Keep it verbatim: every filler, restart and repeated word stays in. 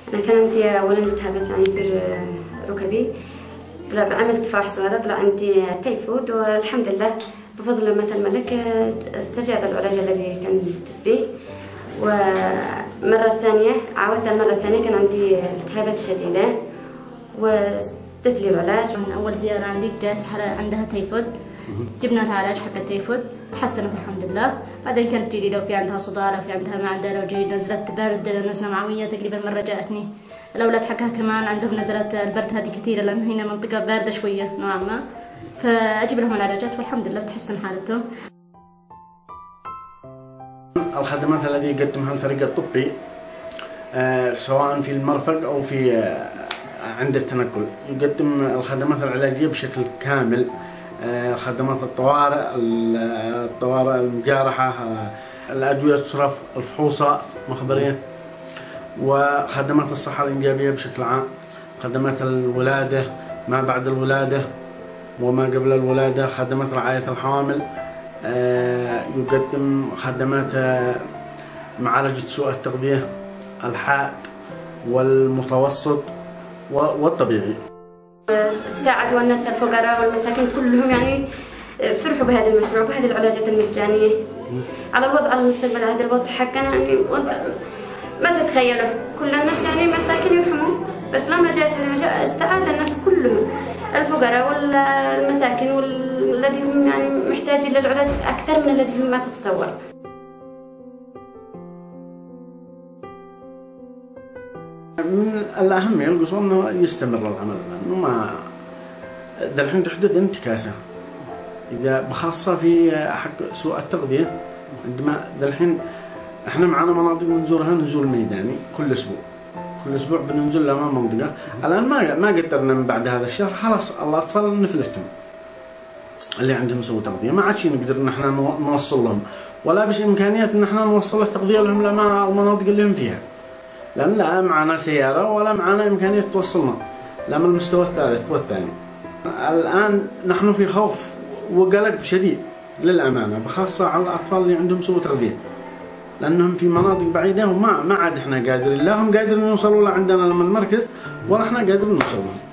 انا كان عندي اولا التهابات يعني في ركبي، طلع عملت فحص وهذا طلع عندي تيفود، والحمد لله بفضل أمة الملك استجاب العلاج الذي كان تديه. ومرة ثانية عاودت المرة الثانية كان عندي التهابات شديدة وادت لي العلاج. من أول زيارة عندي جات حالة عندها تيفود، جبنا لها علاج حق التيفود تحسنت الحمد لله. بعدين كانت تجي لو في عندها صداع، لو في عندها معدة، لو جي نزلت برد، نزلة معوية تقريبا مرة جاءتني. الأولاد حقها كمان عندهم نزلت البرد هذه كثيرة، لأن هنا منطقة باردة شوية نوعا ما، فأجيب لهم العلاجات والحمد لله بتحسن حالتهم. الخدمات التي يقدمها الفريق الطبي آه سواء في المرفق أو في آه عند التنقل، يقدم الخدمات العلاجية بشكل كامل، آه خدمات الطوارئ، الطوارئ المجارحة، آه الأدوية الصرف، الفحوصات مخبرية، وخدمات الصحة الإنجابية بشكل عام، خدمات الولادة، ما بعد الولادة وما قبل الولادة، خدمات رعاية الحوامل، آه يقدم خدمات آه معالجة سوء التغذية، الحاد والمتوسط والطبيعي. ساعدوا الناس الفقراء والمساكين كلهم، يعني فرحوا بهذا المشروع وبهذه العلاجات المجانية. على الوضع على المستقبل هذا الوضع حقنا يعني ما تتخيلوا، كل الناس يعني مساكين يرحمون، بس لما جاءت العلاج استعاد الناس كلهم، الفقراء والمساكين والذي هم يعني محتاجين للعلاج أكثر من الذي هم ما تتصور. من الأهمية القصوى أنه يستمر العمل، لأنه ما ذا الحين تحدث انتكاسة، إذا بخاصة في حق سوء التغذية. عندما ذا الحين احنا معنا مناطق نزورها نزول ميداني كل أسبوع، كل أسبوع بننزل لها منطقة. الآن ما ما قدرنا من بعد هذا الشهر، خلاص الأطفال نفلتهم اللي عندهم سوء تغذية، ما عادش نقدر نحن نوصل لهم، ولا بش إمكانيات إن احنا نوصل التغذية لهم لما المناطق اللي هم فيها، لأن لا معنا سيارة ولا معنا إمكانية توصلنا لا من المستوى الثالث والثاني. الآن نحن في خوف وقلق شديد للأمانة، بخاصة على الأطفال اللي عندهم سوء تغذية، لأنهم في مناطق بعيدة وما ما عاد احنا قادرين، لا هم قادرين يوصلوا لعندنا من المركز ولا احنا قادرين نوصل لهم.